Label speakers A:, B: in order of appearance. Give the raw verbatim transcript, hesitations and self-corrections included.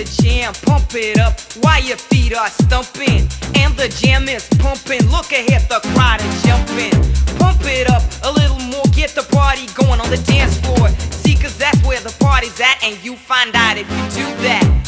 A: the jam, pump it up while your feet are stumping. And the jam is pumping, look ahead, the crowd is jumping. Pump it up a little more, get the party going on the dance floor. See, cause that's where the party's at, and you find out if you do that.